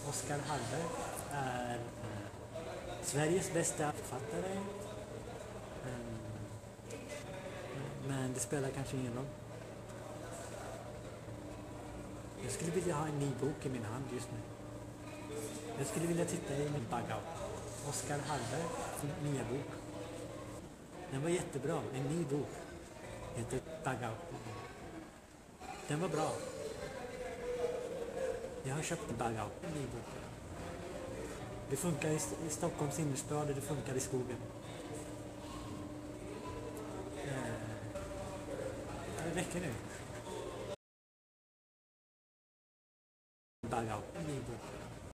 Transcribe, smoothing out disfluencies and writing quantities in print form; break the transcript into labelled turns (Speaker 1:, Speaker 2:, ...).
Speaker 1: Oscar Hallberg är Sveriges bästa författare. Men det spelar kanske ingen roll. Jag skulle vilja ha en ny bok i min hand just nu. Jag skulle vilja titta i min bag-out. Oscar Hallberg, nya bok. Den var jättebra, en ny bok. Heter Bag-out. Den var bra. Jag har köpt en Bag-out, en ny bok. Det funkar i Stockholms innerstad och det funkar i skogen. Det räcker nu.